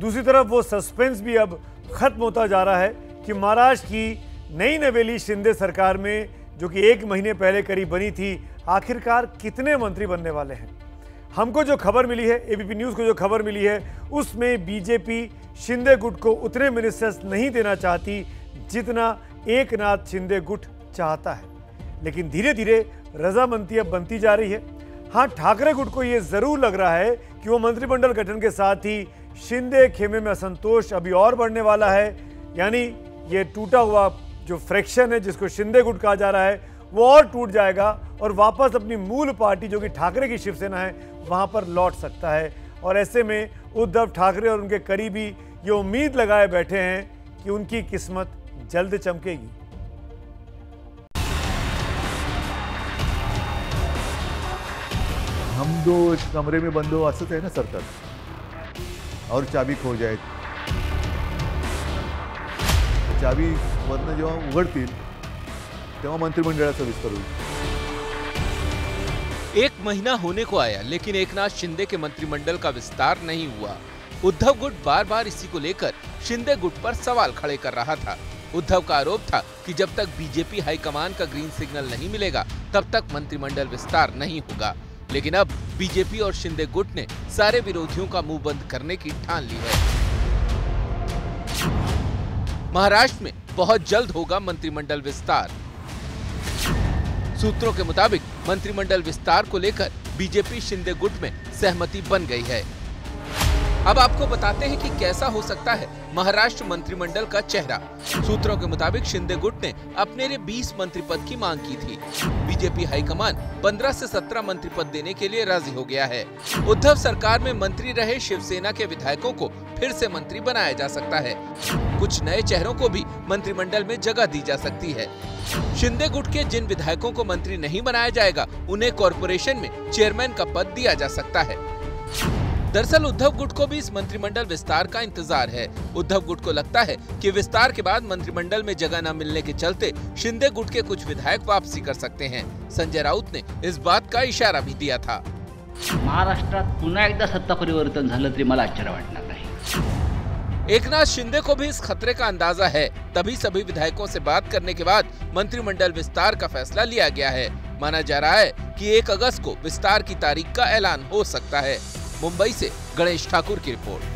दूसरी तरफ वो सस्पेंस भी अब खत्म होता जा रहा है कि महाराष्ट्र की नई नवेली शिंदे सरकार में, जो कि 1 महीने पहले करीब बनी थी, आखिरकार कितने मंत्री बनने वाले हैं। हमको जो खबर मिली है, एबीपी न्यूज़ को जो खबर मिली है, उसमें बीजेपी शिंदे गुट को उतने मिनिस्टर्स नहीं देना चाहती जितना एकनाथ शिंदे गुट चाहता है। लेकिन धीरे धीरे रजामंदी अब बनती जा रही है। हाँ, ठाकरे गुट को यह जरूर लग रहा है कि वो मंत्रिमंडल गठन के साथ ही शिंदे खेमे में असंतोष अभी और बढ़ने वाला है। यानी ये टूटा हुआ जो फ्रैक्शन है, जिसको शिंदे गुट कहा जा रहा है, वो और टूट जाएगा और वापस अपनी मूल पार्टी जो कि ठाकरे की शिवसेना है, वहां पर लौट सकता है। और ऐसे में उद्धव ठाकरे और उनके करीबी ये उम्मीद लगाए बैठे हैं कि उनकी किस्मत जल्द चमकेगी। हम दो एक कमरे में बंद हो असंच आहे ना सरकार, और चाबी खो जाए, चाबी वरनं जेव्हा उघडतील तेव्हा मंत्रिमंडळाचा विस्तार होईल। 1 महीना होने को आया, लेकिन एकनाथ शिंदे के मंत्रिमंडल का विस्तार नहीं हुआ। उद्धव गुट बार बार इसी को लेकर शिंदे गुट पर सवाल खड़े कर रहा था। उद्धव का आरोप था कि जब तक बीजेपी हाईकमान का ग्रीन सिग्नल नहीं मिलेगा, तब तक मंत्रिमंडल विस्तार नहीं होगा। लेकिन अब बीजेपी और शिंदे गुट ने सारे विरोधियों का मुंह बंद करने की ठान ली है। महाराष्ट्र में बहुत जल्द होगा मंत्रिमंडल विस्तार। सूत्रों के मुताबिक मंत्रिमंडल विस्तार को लेकर बीजेपी शिंदे गुट में सहमति बन गई है। अब आपको बताते हैं कि कैसा हो सकता है महाराष्ट्र मंत्रिमंडल का चेहरा। सूत्रों के मुताबिक शिंदे गुट ने अपने लिए 20 मंत्री पद की मांग की थी। बीजेपी हाईकमान 15 से 17 मंत्री पद देने के लिए राजी हो गया है। उद्धव सरकार में मंत्री रहे शिवसेना के विधायकों को फिर से मंत्री बनाया जा सकता है। कुछ नए चेहरों को भी मंत्रिमंडल में जगह दी जा सकती है। शिंदे गुट के जिन विधायकों को मंत्री नहीं बनाया जाएगा, उन्हें कॉरपोरेशन में चेयरमैन का पद दिया जा सकता है। दरअसल उद्धव गुट को भी इस मंत्रिमंडल विस्तार का इंतजार है। उद्धव गुट को लगता है कि विस्तार के बाद मंत्रिमंडल में जगह न मिलने के चलते शिंदे गुट के कुछ विधायक वापसी कर सकते हैं। संजय राउत ने इस बात का इशारा भी दिया था। महाराष्ट्रात पुन्हा एकदा सत्ता परिवर्तन झालं तरी मला आश्चर्य वाटणार नाही। एकनाथ शिंदे को भी इस खतरे का अंदाजा है, तभी सभी विधायकों से बात करने के बाद मंत्रिमंडल विस्तार का फैसला लिया गया है। माना जा रहा है कि 1 अगस्त को विस्तार की तारीख का ऐलान हो सकता है। मुंबई से गणेश ठाकुर की रिपोर्ट।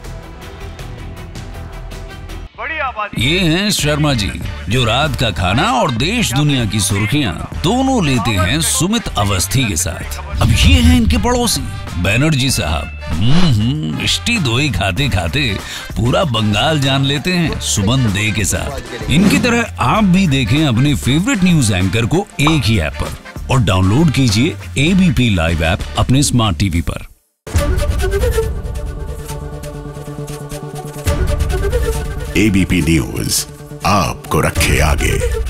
ये हैं शर्मा जी, जो रात का खाना और देश दुनिया की सुर्खियां दोनों लेते हैं सुमित अवस्थी के साथ। अब ये हैं इनके पड़ोसी बनर्जी साहब। मिष्टी दोई खाते खाते पूरा बंगाल जान लेते हैं सुमन दे के साथ। इनकी तरह आप भी देखें अपने फेवरेट न्यूज एंकर को एक ही ऐप पर और डाउनलोड कीजिए एबीपी लाइव ऐप अपने स्मार्ट टीवी पर। एबीपी न्यूज आपको रखे आगे।